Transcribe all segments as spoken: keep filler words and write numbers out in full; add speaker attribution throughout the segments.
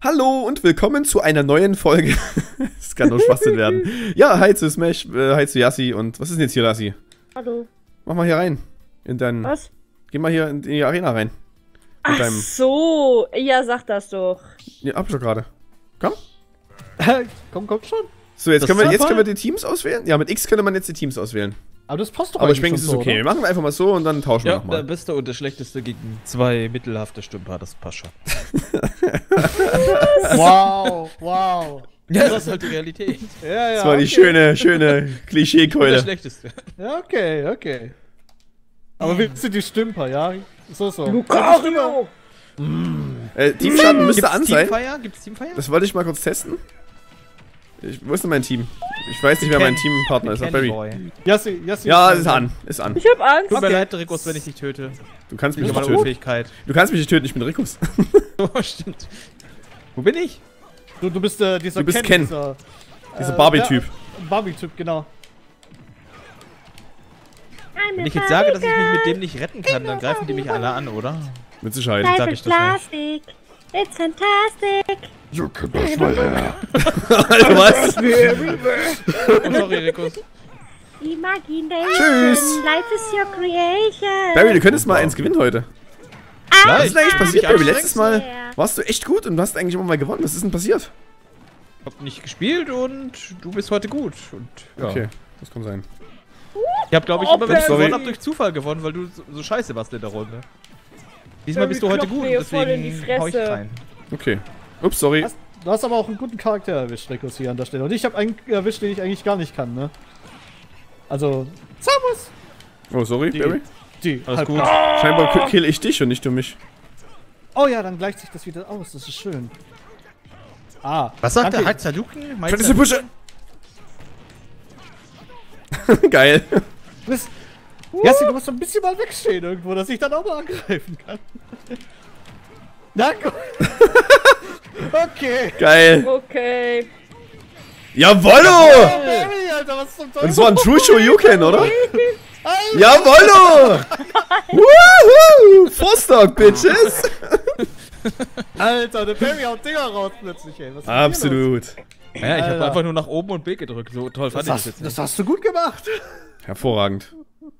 Speaker 1: Hallo und willkommen zu einer neuen Folge. Das kann nur Schwachsinn werden. Ja, hi zu Smash, äh, hi zu Yassi und was ist denn jetzt hier, Yassi?
Speaker 2: Hallo.
Speaker 1: Mach mal hier rein. In deinen.
Speaker 2: Was?
Speaker 1: Geh mal hier in die Arena rein.
Speaker 2: Ach
Speaker 1: deinem,
Speaker 2: so, ja, sag das doch.
Speaker 1: Ja, hab ich doch gerade. Komm.
Speaker 3: komm, komm schon.
Speaker 1: So, jetzt
Speaker 3: Das
Speaker 1: können, wir,
Speaker 3: ist
Speaker 1: jetzt
Speaker 3: super.
Speaker 1: können wir die Teams auswählen. Ja, mit X könnte man jetzt die Teams auswählen.
Speaker 3: Aber das passt doch
Speaker 1: Aber ich
Speaker 3: eigentlich
Speaker 1: denke, es ist
Speaker 3: schon
Speaker 1: okay.
Speaker 3: so,
Speaker 1: Wir machen einfach mal so und dann tauschen wir
Speaker 4: Ja, der
Speaker 1: nochmal.
Speaker 4: Beste und der Schlechteste gegen zwei mittelhafte Stümper, das passt schon.
Speaker 3: Wow, wow.
Speaker 4: Ja, das ist halt die Realität.
Speaker 3: Ja, ja.
Speaker 1: Das war die
Speaker 3: okay.
Speaker 1: schöne, schöne
Speaker 4: Der
Speaker 1: Klischeekeule.
Speaker 4: Schlechteste.
Speaker 3: Ja, okay, okay. Aber wir sind die Stümper, ja? So, so.
Speaker 2: Lucario!
Speaker 1: Äh, Teamschaden müsste
Speaker 4: Gibt's
Speaker 1: an sein.
Speaker 4: Teamfire? Gibt's Teamfire?
Speaker 1: Das wollte ich mal kurz testen. Ich, wo ist denn mein Team? Ich weiß nicht, wer mein Teampartner ist. Ach, Barry.
Speaker 3: Yassi, Yassi.
Speaker 1: Ja, ist an. Ist an.
Speaker 2: Ich hab Angst.
Speaker 4: Tut mir
Speaker 3: Okay.
Speaker 4: leid, Rikus, wenn ich dich töte.
Speaker 1: Du kannst mich
Speaker 4: Ich
Speaker 1: nicht
Speaker 4: habe
Speaker 1: töten.
Speaker 4: Unfähigkeit.
Speaker 1: Du kannst mich nicht töten, ich bin Rikus.
Speaker 4: Oh, stimmt. Wo bin ich?
Speaker 3: Du, du bist äh, dieser
Speaker 1: Du bist Ken.
Speaker 3: Dieser,
Speaker 1: Dieser
Speaker 3: äh,
Speaker 1: Barbie-Typ.
Speaker 3: Ja, Barbie-Typ, genau.
Speaker 4: Wenn ich jetzt sage, dass ich mich mit dem nicht retten kann, dann greifen die mich alle an, oder?
Speaker 1: Mit Sicherheit.
Speaker 4: Sag ich das nicht.
Speaker 2: Plastic. It's fantastic.
Speaker 1: Alter, was?
Speaker 4: Oh, sorry, Rikus.
Speaker 2: Imagination.
Speaker 1: Tschüss.
Speaker 2: Life is your creation.
Speaker 1: Barry, du könntest mal eins gewinnen heute. Was ist denn eigentlich passiert,
Speaker 4: Mich
Speaker 1: Barry? Letztes Mal
Speaker 2: Ja.
Speaker 1: warst du echt gut und du hast eigentlich immer mal gewonnen. Was ist denn passiert?
Speaker 4: Ich hab nicht gespielt und du bist heute gut. Und, ja.
Speaker 1: Okay, das kann sein.
Speaker 4: Ich hab, glaube ich,
Speaker 2: Oh,
Speaker 4: immer, wenn ich
Speaker 1: Barry.
Speaker 4: gewonnen hab, durch Zufall gewonnen, weil du so, so scheiße warst in der Runde. Diesmal
Speaker 2: Barry
Speaker 4: bist du heute
Speaker 2: klopft
Speaker 4: gut,
Speaker 2: mir voll in die
Speaker 4: deswegen hau ich
Speaker 2: Fresse.
Speaker 4: rein.
Speaker 1: Okay. Ups, sorry.
Speaker 3: Hast, du hast aber auch einen guten Charakter erwischt, Rikus, hier an der Stelle. Und ich habe einen erwischt, den ich eigentlich gar nicht kann, ne? Also, Servus!
Speaker 1: Oh, sorry,
Speaker 3: Die-
Speaker 1: Barry.
Speaker 3: Die.
Speaker 4: Alles
Speaker 3: halb-
Speaker 4: gut.
Speaker 1: Scheinbar ki- kill ich dich und nicht du mich.
Speaker 3: Oh ja, dann gleicht sich das wieder aus, das ist schön. Ah.
Speaker 4: Was sagt
Speaker 3: danke.
Speaker 4: der Hatsaduken?
Speaker 1: Könntest du pushen? Geil.
Speaker 3: Du bist, Yassi, du musst so ein bisschen mal wegstehen irgendwo, dass ich dann auch mal angreifen kann. Na gut. Okay.
Speaker 1: Geil.
Speaker 2: Okay.
Speaker 1: Jawollo!
Speaker 3: Barry, Alter, was zum Teufel?
Speaker 1: Und so ein True Show You Can, oder?
Speaker 3: Alter.
Speaker 1: Jawollo! Woohoo! Four-Stock, Bitches!
Speaker 3: Alter, der Barry haut Dinger raus plötzlich, ey. Was ist denn hier
Speaker 1: Absolut.
Speaker 4: Ja, ich habe
Speaker 3: Alter.
Speaker 4: einfach nur nach oben und B gedrückt. So toll
Speaker 3: los?
Speaker 4: fand
Speaker 3: Das
Speaker 4: ich das
Speaker 3: hast,
Speaker 4: jetzt
Speaker 3: das
Speaker 4: nicht.
Speaker 3: hast du gut gemacht.
Speaker 1: Hervorragend.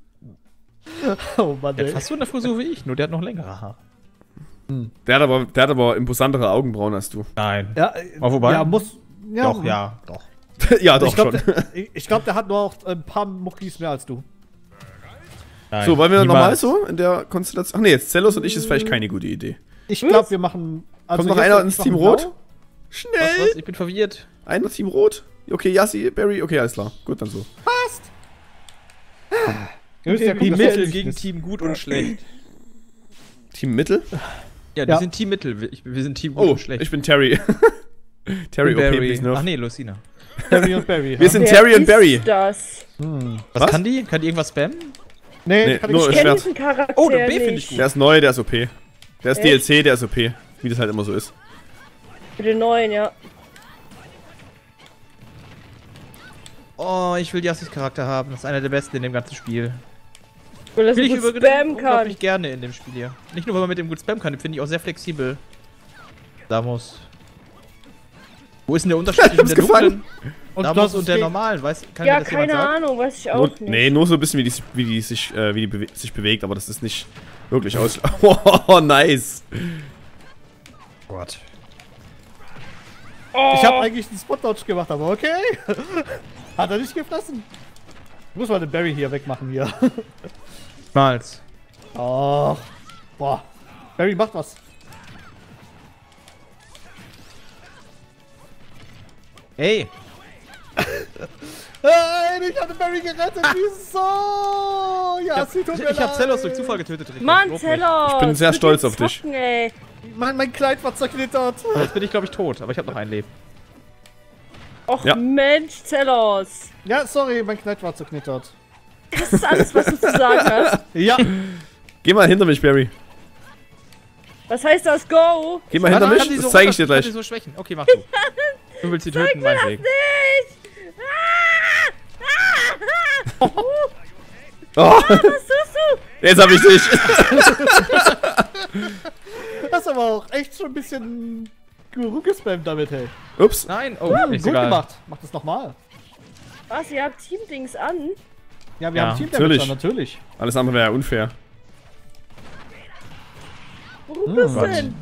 Speaker 3: Oh Mann,
Speaker 4: Der hat
Speaker 3: ey.
Speaker 4: fast so eine Frisur wie ich, nur der hat noch längere Haare.
Speaker 1: Der hat aber, der hat aber imposantere Augenbrauen als du.
Speaker 4: Nein.
Speaker 3: Ja, äh,
Speaker 4: Mal vorbei.
Speaker 3: Ja, muss. Ja,
Speaker 4: Doch, ja, doch.
Speaker 1: Ja, doch
Speaker 3: ich glaube,
Speaker 1: schon.
Speaker 3: der, ich- ich glaub, der hat nur auch ein paar Muckis mehr als du.
Speaker 4: Nein,
Speaker 1: So, wollen wir
Speaker 4: niemals.
Speaker 1: nochmal so in der Konstellation? Ach nee, jetzt Zellos und ich ist vielleicht keine gute Idee.
Speaker 3: Ich glaube, wir machen. Also
Speaker 1: Kommt noch
Speaker 3: jetzt
Speaker 1: einer
Speaker 3: wir
Speaker 1: ins
Speaker 3: machen
Speaker 1: Team
Speaker 3: blau.
Speaker 1: Rot?
Speaker 4: Was,
Speaker 1: Schnell!
Speaker 4: was? Ich bin verwirrt.
Speaker 1: Einer Team Rot? Okay, Yassi, Barry, okay, alles klar. Gut, dann so.
Speaker 3: Wir müssen ja
Speaker 4: Die
Speaker 3: gucken, dass das
Speaker 4: Mittel
Speaker 3: nicht
Speaker 4: gegen
Speaker 3: ist.
Speaker 4: Team gut und schlecht.
Speaker 1: Team Mittel?
Speaker 4: Ja, die
Speaker 3: Ja.
Speaker 4: sind Team Mittel. Wir, ich, wir sind Team gut
Speaker 1: Oh,
Speaker 4: und schlecht.
Speaker 1: ich bin Terry. Terry,
Speaker 4: bin
Speaker 1: okay,
Speaker 4: Barry.
Speaker 1: please, no.
Speaker 4: Ach nee, Lucina.
Speaker 3: Terry und Barry.
Speaker 1: Wir
Speaker 3: ja?
Speaker 1: sind
Speaker 2: Wer
Speaker 1: Terry und
Speaker 2: ist
Speaker 1: Barry.
Speaker 2: das?
Speaker 4: Was,
Speaker 1: Was?
Speaker 4: kann die? Kann die irgendwas spammen?
Speaker 3: Nee,
Speaker 1: Nee,
Speaker 3: kann
Speaker 1: nur
Speaker 3: ich
Speaker 2: Ich
Speaker 3: nicht.
Speaker 2: kenn
Speaker 1: Schwert.
Speaker 2: diesen Charakter
Speaker 4: Oh, der B
Speaker 2: nicht.
Speaker 4: finde ich gut.
Speaker 1: Der ist neu, der ist O P. Der ist
Speaker 2: Echt?
Speaker 1: D L C, der ist O P. Wie das halt immer so ist.
Speaker 2: Für den neuen, ja.
Speaker 4: Oh, ich will Yassis Charakter haben. Das ist einer der besten in dem ganzen Spiel.
Speaker 2: Weil das
Speaker 4: Finde ich
Speaker 2: gut
Speaker 4: übrigens
Speaker 2: spammen kann.
Speaker 4: unglaublich gerne in dem Spiel hier. Nicht nur, weil man mit dem gut spammen kann, den finde ich auch sehr flexibel. Samus. Wo ist denn der Unterschied zwischen der
Speaker 1: gefangen.
Speaker 4: dunklen
Speaker 3: Und
Speaker 4: Samus
Speaker 3: das
Speaker 4: und
Speaker 3: ist
Speaker 4: der
Speaker 3: die-
Speaker 4: normalen? Weiß, kann
Speaker 2: Ja,
Speaker 4: mir das jemand
Speaker 2: keine
Speaker 4: sagen?
Speaker 2: Ahnung, weiß ich
Speaker 1: Nur,
Speaker 2: auch nicht.
Speaker 1: nee, nur so ein bisschen, wie die, wie die, sich, äh, wie die bewe sich bewegt, aber das ist nicht wirklich aus. Oh, nice.
Speaker 4: Gott.
Speaker 2: Oh,
Speaker 3: Ich habe eigentlich einen Spot-Dodge gemacht, aber okay. Hat er nicht gefressen. Ich muss mal den Barry hier wegmachen hier.
Speaker 4: Malz.
Speaker 3: Oh. Boah. Barry macht was.
Speaker 4: Ey,
Speaker 3: Nein, ich habe den Barry gerettet. Wieso? Ja, sie tut
Speaker 4: ich,
Speaker 3: mir
Speaker 4: ich hab
Speaker 3: leid.
Speaker 4: Zellos durch Zufall getötet. Rico.
Speaker 2: Mann,
Speaker 4: Lob mich.
Speaker 2: Zeller!
Speaker 1: Ich bin sehr stolz auf dich.
Speaker 2: Ey.
Speaker 3: Mein, mein Kleid war zerknittert.
Speaker 4: Jetzt bin ich, glaube ich, tot, aber ich habe noch ein Leben.
Speaker 2: Och
Speaker 1: Ja.
Speaker 2: Mensch, Zellos!
Speaker 3: Ja, sorry, mein Kleid war zerknittert.
Speaker 2: Das ist alles, was du zu sagen hast.
Speaker 3: Ja.
Speaker 1: Geh mal hinter mich, Barry.
Speaker 2: Was heißt das, go?
Speaker 1: Geh mal hinter
Speaker 4: Kann
Speaker 1: mich,
Speaker 4: die so
Speaker 1: das zeige ich dir
Speaker 4: runter- kann
Speaker 1: gleich.
Speaker 4: die so schwächen. Okay, mach du. Du willst sie töten, meinetwegen.
Speaker 2: Nicht! Ah!
Speaker 1: Oh,
Speaker 2: Was tust du?
Speaker 1: jetzt hab ich dich.
Speaker 3: Das ist aber auch echt schon ein bisschen rumgespammt damit, hey.
Speaker 1: Ups.
Speaker 4: Nein, oh,
Speaker 3: Hm,
Speaker 4: ist
Speaker 3: gut
Speaker 4: egal.
Speaker 3: gemacht. Mach das nochmal.
Speaker 2: Was, ihr habt Team-Dings an?
Speaker 3: Ja, wir
Speaker 4: Ja,
Speaker 3: haben Team Damage
Speaker 1: natürlich.
Speaker 3: an, natürlich.
Speaker 1: Alles andere wäre ja unfair.
Speaker 2: Warum
Speaker 3: Hm,
Speaker 2: das
Speaker 3: Gott.
Speaker 2: denn?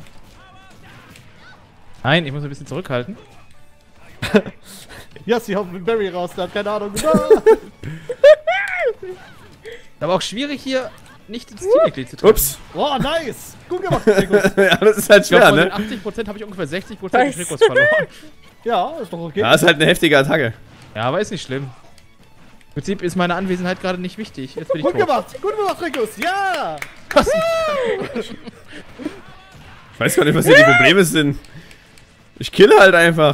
Speaker 4: Nein, ich muss ein bisschen zurückhalten.
Speaker 3: Ja, sie hauen mit Barry raus, der hat keine Ahnung.
Speaker 4: Aber auch schwierig hier nicht ins Teammitglied zu treffen.
Speaker 1: Ups.
Speaker 3: Oh, nice. Gut gemacht, Rikus.
Speaker 1: Ja, das ist halt
Speaker 4: Ich glaube,
Speaker 1: schwer,
Speaker 4: von den
Speaker 1: ne?
Speaker 4: achtzig Prozent habe ich ungefähr sechzig Prozent des
Speaker 2: Was?
Speaker 4: Trikots verloren.
Speaker 3: Ja, ist doch okay.
Speaker 1: Ja, ist halt eine heftige Attacke.
Speaker 4: Ja, aber ist nicht schlimm. Im Prinzip ist meine Anwesenheit gerade nicht wichtig. Jetzt bin ich
Speaker 3: Gut
Speaker 4: tot.
Speaker 3: gemacht. Gut gemacht, Rikus. Ja.
Speaker 1: Ich weiß gar nicht, was hier die Probleme sind. Ich kille halt einfach.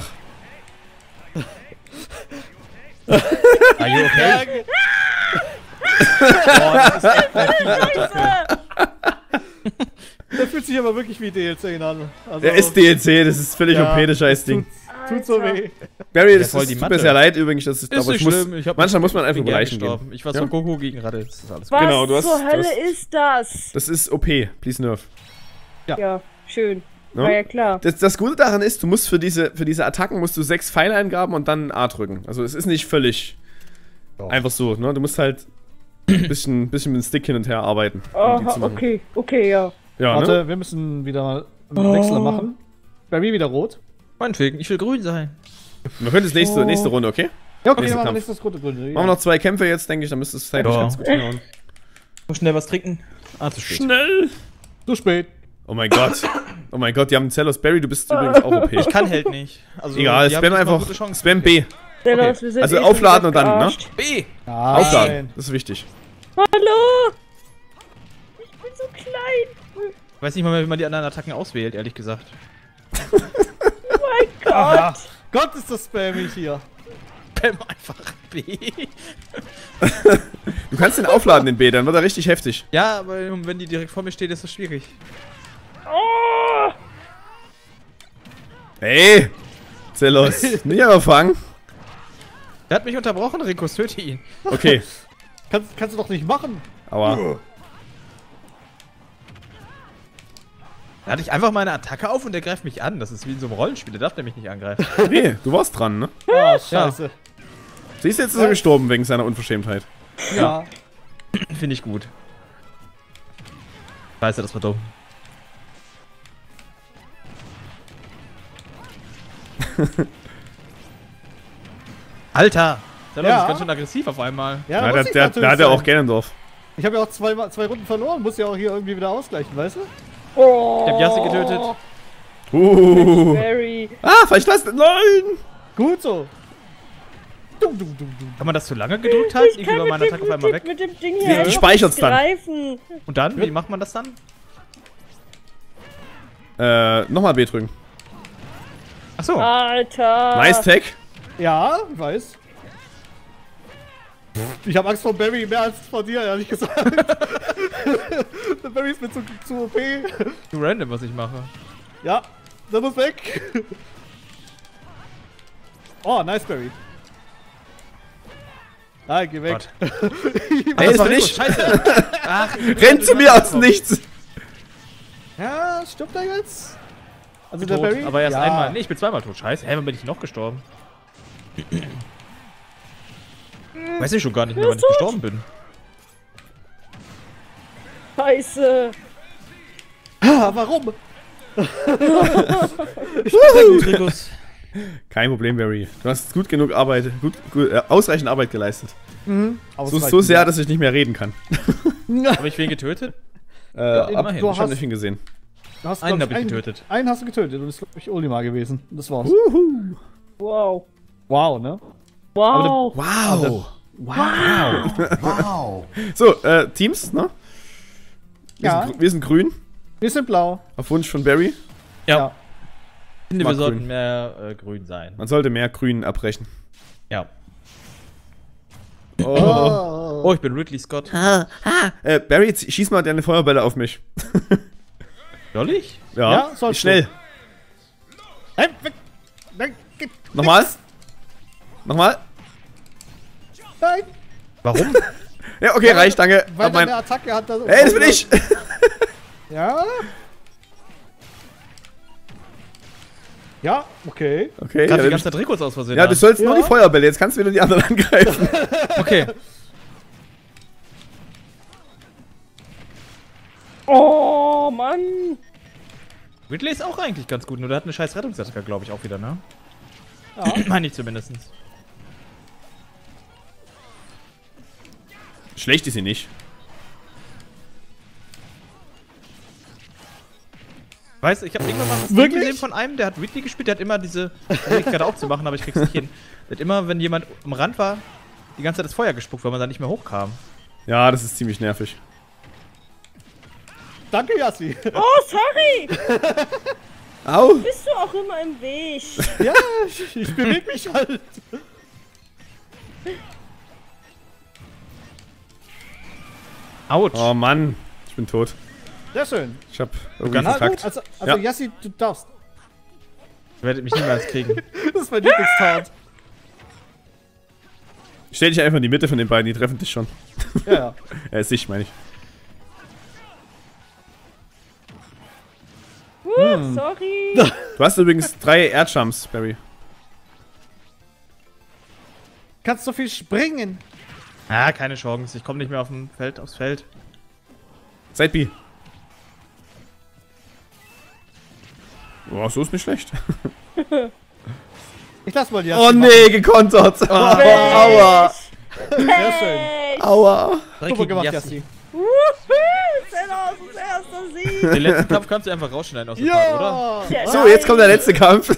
Speaker 4: Are you okay? Boah, das ist echt
Speaker 2: Scheiße!
Speaker 3: Der fühlt sich aber wirklich wie D L C an. Also,
Speaker 1: Der ist D L C, das ist völlig
Speaker 3: Ja,
Speaker 1: O P, das scheiß Ding.
Speaker 3: Tut, tut so
Speaker 2: Alter.
Speaker 3: weh.
Speaker 1: Barry, das,
Speaker 4: voll
Speaker 1: das
Speaker 4: die
Speaker 1: tut mir
Speaker 4: Matte.
Speaker 1: sehr leid übrigens, das ist,
Speaker 4: Ist
Speaker 1: aber
Speaker 4: nicht
Speaker 1: ich muss,
Speaker 4: schlimm. Ich hab
Speaker 1: manchmal muss man einfach
Speaker 4: bin
Speaker 1: über
Speaker 4: gern
Speaker 1: Leichen gehen.
Speaker 4: gestorben. Ich war
Speaker 1: Ja?
Speaker 4: so Goku gegen Ratte. Das ist alles
Speaker 2: Was
Speaker 1: Genau, du hast-
Speaker 2: zur
Speaker 1: du
Speaker 2: Hölle
Speaker 1: hast-
Speaker 2: ist das?
Speaker 1: Das ist O P, please nerf.
Speaker 2: Ja, schön.
Speaker 1: Ne?
Speaker 2: War ja klar.
Speaker 1: Das, das Gute daran ist, du musst für diese, für diese Attacken musst du sechs Pfeileingaben und dann A drücken. Also es ist nicht völlig
Speaker 3: Ja.
Speaker 1: einfach so, ne? Du musst halt ein bisschen, bisschen mit dem Stick hin und her arbeiten. um die
Speaker 2: Aha,
Speaker 1: zu machen.
Speaker 2: okay, okay, ja.
Speaker 1: Ja,
Speaker 3: Warte,
Speaker 1: ne?
Speaker 3: wir müssen wieder mal einen Wechsel machen. Barry wieder rot.
Speaker 4: Meinetwegen, ich will grün sein.
Speaker 1: Wir können das nächste, nächste Runde, okay?
Speaker 3: Ja, okay,
Speaker 1: Nächster
Speaker 3: dann machen wir
Speaker 1: Kampf.
Speaker 3: nächstes rote Gründe.
Speaker 1: Machen wir noch zwei Kämpfe jetzt, denke ich, dann müsste es zeitlich
Speaker 4: Ja.
Speaker 1: ganz gut hinhauen.
Speaker 4: Muss schnell was trinken. Ah, zu spät.
Speaker 1: Schnell!
Speaker 3: Zu spät.
Speaker 1: Oh mein Gott. Oh mein Gott, die haben einen Zellos. Barry, du bist übrigens auch O P.
Speaker 4: Ich kann halt nicht. Also,
Speaker 1: Egal,
Speaker 4: die haben
Speaker 1: spam
Speaker 4: diesmal
Speaker 1: einfach.
Speaker 4: gute Chancen.
Speaker 1: Spam B.
Speaker 2: Dennis, wir sind
Speaker 1: Also
Speaker 2: eh schon
Speaker 1: aufladen und dann, ne?
Speaker 2: gearscht.
Speaker 4: B!
Speaker 3: Ah,
Speaker 1: Aufladen, das ist wichtig.
Speaker 2: Hallo! Ich bin so klein.
Speaker 4: Ich weiß nicht mal mehr, wie man die anderen Attacken auswählt, ehrlich gesagt.
Speaker 2: Oh mein Gott.
Speaker 3: Aha. Gott, ist das spammig hier.
Speaker 4: Spam einfach B.
Speaker 1: Du kannst den aufladen, den B, dann wird er richtig heftig.
Speaker 4: Ja, aber wenn die direkt vor mir steht, ist das schwierig.
Speaker 2: Oh!
Speaker 1: Ey! Zellos, nicht überfangen.
Speaker 4: Der hat mich unterbrochen, Rico, töte ihn.
Speaker 1: Okay,
Speaker 3: Kannst, kannst du doch nicht machen.
Speaker 1: aber
Speaker 4: Da hatte ich einfach meine Attacke auf und der greift mich an. Das ist wie in so einem Rollenspiel, der darf der mich nicht angreifen.
Speaker 1: nee, du warst dran, ne?
Speaker 3: Ah, scheiße.
Speaker 1: Siehst du, jetzt ist er gestorben wegen seiner Unverschämtheit.
Speaker 3: Ja.
Speaker 4: Finde ich gut. Scheiße, das war dumm. Alter! Der
Speaker 3: Ja.
Speaker 4: Leute ist ganz schön aggressiv auf einmal.
Speaker 3: Ja,
Speaker 1: Ja,
Speaker 3: muss
Speaker 1: da,
Speaker 3: ich
Speaker 1: der,
Speaker 3: natürlich
Speaker 1: da hat er
Speaker 3: sein.
Speaker 1: auch Ganondorf.
Speaker 3: Ich habe ja auch zwei, zwei Runden verloren, muss ja auch hier irgendwie wieder ausgleichen, weißt du?
Speaker 2: Oh!
Speaker 4: Ich hab Yassi getötet.
Speaker 1: Uh.
Speaker 2: Barry.
Speaker 1: Ah, vielleicht das. Nein!
Speaker 3: Gut so. Dum, dum, dum, dum.
Speaker 4: Kann man das zu lange gedrückt halten?
Speaker 2: Ich
Speaker 4: Irgendwie
Speaker 2: kann
Speaker 4: war
Speaker 2: mit
Speaker 4: meine
Speaker 2: dem,
Speaker 4: Attacke auf
Speaker 2: mit,
Speaker 4: einmal
Speaker 2: dem,
Speaker 4: weg.
Speaker 2: mit dem Ding
Speaker 1: Die-
Speaker 2: hier
Speaker 1: die
Speaker 2: einfach
Speaker 1: speichert's dann.
Speaker 2: greifen.
Speaker 4: Und dann? Wie macht man das dann?
Speaker 1: Äh, nochmal B drücken.
Speaker 4: Achso.
Speaker 2: Alter.
Speaker 1: Nice Tech.
Speaker 3: Ja, ich weiß. Ich habe Angst vor Barry mehr als vor dir, ehrlich gesagt. Der Barry ist mir zu, zu O P.
Speaker 4: Zu random, was ich mache.
Speaker 3: Ja, der muss weg. Oh, nice Barry. Nein, geh weg.
Speaker 4: Gott.
Speaker 1: Ey, das
Speaker 4: war
Speaker 1: bin
Speaker 4: Rico,
Speaker 1: ich.
Speaker 4: Scheiße. Ach,
Speaker 1: Renn zu mir aus dem Nichts.
Speaker 3: Ja, stirbt er jetzt? Also
Speaker 4: Tot,
Speaker 3: der Barry?
Speaker 4: aber erst
Speaker 3: ja.
Speaker 4: einmal. Nee, ich bin zweimal tot. Scheiße, hä, wann bin ich noch gestorben? Weiß ich schon gar nicht mehr, wann ich gestorben bin.
Speaker 2: Scheiße.
Speaker 3: Ah, warum?
Speaker 4: Rikus.
Speaker 1: Kein Problem, Barry. Du hast gut genug Arbeit, gut, gut äh, ausreichend Arbeit geleistet.
Speaker 3: Mhm.
Speaker 1: So, so sehr, dass ich nicht mehr reden kann.
Speaker 4: Habe ich wen getötet?
Speaker 1: Äh, ab,
Speaker 4: immerhin.
Speaker 1: ich
Speaker 3: Du
Speaker 1: hab
Speaker 3: hast-
Speaker 1: nicht hingesehen.
Speaker 3: Du hast,
Speaker 4: Einen
Speaker 3: glaub
Speaker 4: hab ich
Speaker 3: einen-
Speaker 4: getötet.
Speaker 3: Einen hast du getötet und das ist, glaube ich, Olimar gewesen. Das war's.
Speaker 2: Wow.
Speaker 3: Wow, ne?
Speaker 2: Wow.
Speaker 1: Wow. Wow. Wow. So, äh, Teams, ne? Wir,
Speaker 3: Ja.
Speaker 1: sind, gr- wir sind grün,
Speaker 3: Wir sind blau.
Speaker 1: auf Wunsch von Barry.
Speaker 4: Ja. Ich finde,
Speaker 1: Mag
Speaker 4: wir sollten
Speaker 1: grün.
Speaker 4: mehr äh, grün sein.
Speaker 1: Man sollte mehr grün abbrechen.
Speaker 4: Ja.
Speaker 1: Oh.
Speaker 3: Oh.
Speaker 4: Oh, ich bin Ridley Scott.
Speaker 1: Äh, Barry, zie- schieß mal deine Feuerbälle auf mich.
Speaker 4: Soll ich?
Speaker 1: Ja,
Speaker 3: Ja, sollst
Speaker 1: schnell.
Speaker 3: Hey, weg. Nein, geh-
Speaker 1: Nochmal. Nochmal.
Speaker 3: Nein.
Speaker 4: Warum?
Speaker 1: Ja, okay, reicht, danke.
Speaker 3: Weil
Speaker 1: Hab mein...
Speaker 3: deine Attacke hat das.
Speaker 1: Hey, das bin ich.
Speaker 3: Ja. Ja, okay.
Speaker 1: Okay,
Speaker 4: Gerade
Speaker 1: ja,
Speaker 4: die ganze Zeit Ricos aus Versehen.
Speaker 1: ja, du
Speaker 4: an.
Speaker 1: sollst nur
Speaker 3: Ja.
Speaker 1: die Feuerbälle, jetzt kannst du wieder die anderen angreifen.
Speaker 4: Okay.
Speaker 2: Oh, Mann.
Speaker 4: Ridley ist auch eigentlich ganz gut, nur der hat eine scheiß Rettungsattacke, glaube ich, auch wieder, ne?
Speaker 3: Ja.
Speaker 4: Meine ich zumindest.
Speaker 1: Schlecht ist sie nicht.
Speaker 4: Weißt du, ich habe irgendwann mal was
Speaker 3: Wirklich?
Speaker 4: gesehen von einem, der hat Ridley gespielt, der hat immer diese, versuche ich gerade auch zu machen, aber ich krieg's nicht hin. Der hat immer, wenn jemand am Rand war, die ganze Zeit das Feuer gespuckt, weil man da nicht mehr hochkam.
Speaker 1: Ja, das ist ziemlich nervig.
Speaker 3: Danke, Yassi.
Speaker 2: Oh, sorry.
Speaker 1: Au!
Speaker 2: Bist du auch immer im Weg?
Speaker 3: Ja, ich, ich bewege mich halt.
Speaker 4: Autsch.
Speaker 1: Oh Mann, ich bin tot.
Speaker 3: Sehr schön.
Speaker 1: Ich hab irgendwie
Speaker 4: ganz
Speaker 3: Na gut,
Speaker 1: verkackt.
Speaker 3: also, also
Speaker 1: Ja.
Speaker 3: Yassi, du darfst.
Speaker 4: Ihr werdet mich niemals kriegen.
Speaker 3: Das ist mein Lieblingstat.
Speaker 1: Stell dich einfach in die Mitte von den beiden, die treffen dich schon.
Speaker 3: Ja, ja.
Speaker 1: Ja, ist sich, meine ich.
Speaker 2: Uh, sorry.
Speaker 1: Du hast übrigens drei Erdjumps, Barry.
Speaker 3: Kannst so viel springen.
Speaker 4: Ah, keine Chance. Ich komme nicht mehr auf dem Feld, aufs Feld.
Speaker 1: Side B. Boah, so ist nicht schlecht.
Speaker 3: Ich lass mal die Yassi
Speaker 1: Oh nee, gekontert. Oh, aua.
Speaker 3: machen. Sehr schön.
Speaker 2: Hey.
Speaker 1: Aua.
Speaker 3: Super gemacht, Yassi.
Speaker 2: Wuhu, Zella aus dem ersten Sieg.
Speaker 4: Den letzten Kampf kannst du einfach rausschneiden aus dem Part, oder?
Speaker 3: Ja.
Speaker 2: Ja.
Speaker 1: So, jetzt kommt der letzte Kampf.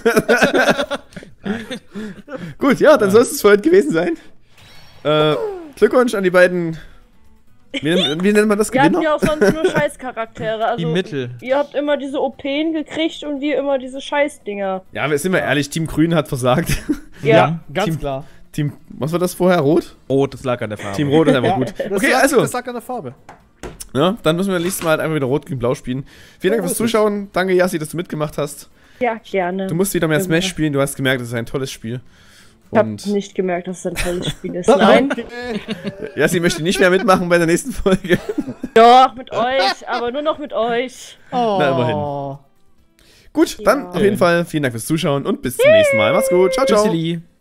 Speaker 1: Gut, ja, dann soll es für heute gewesen sein. Äh, Glückwunsch an die beiden. Wie, nennt- wie nennt man das?
Speaker 2: Wir hatten
Speaker 1: Gewinner?
Speaker 2: ja auch sonst nur Scheißcharaktere. Also,
Speaker 4: Die Mittel.
Speaker 2: Ihr habt immer diese O P'n gekriegt und wir immer diese Scheißdinger.
Speaker 1: Ja, wir sind wir ehrlich, Team Grün hat versagt.
Speaker 2: Ja.
Speaker 3: Ganz
Speaker 1: Team-
Speaker 3: klar.
Speaker 1: Team, was war das vorher? Rot?
Speaker 4: Rot, das lag an der Farbe.
Speaker 1: Team Rot ist einfach
Speaker 3: Ja,
Speaker 1: gut.
Speaker 3: Das
Speaker 1: Okay,
Speaker 3: lag,
Speaker 1: also,
Speaker 3: Das lag an der Farbe.
Speaker 1: ja, dann müssen wir nächstes Mal halt einfach wieder Rot gegen Blau spielen. Vielen Dank
Speaker 3: So
Speaker 1: fürs
Speaker 3: ist es.
Speaker 1: Zuschauen. Danke, Yassi, dass du mitgemacht hast.
Speaker 2: Ja, gerne.
Speaker 1: Du musst wieder mehr
Speaker 2: Ja.
Speaker 1: Smash spielen. Du hast gemerkt, es ist ein tolles Spiel.
Speaker 2: Ich hab
Speaker 1: Und
Speaker 2: nicht gemerkt, dass es ein tolles Spiel ist. Nein.
Speaker 3: Okay.
Speaker 1: Yassi möchte nicht mehr mitmachen bei der nächsten Folge.
Speaker 2: Doch, mit euch, aber nur noch mit euch.
Speaker 3: Oh.
Speaker 1: Na, immerhin. Gut, dann
Speaker 2: Ja.
Speaker 1: auf jeden Fall vielen Dank fürs Zuschauen und bis zum nächsten Mal. Mach's gut. Ciao, ciao.
Speaker 4: Tschüsseli.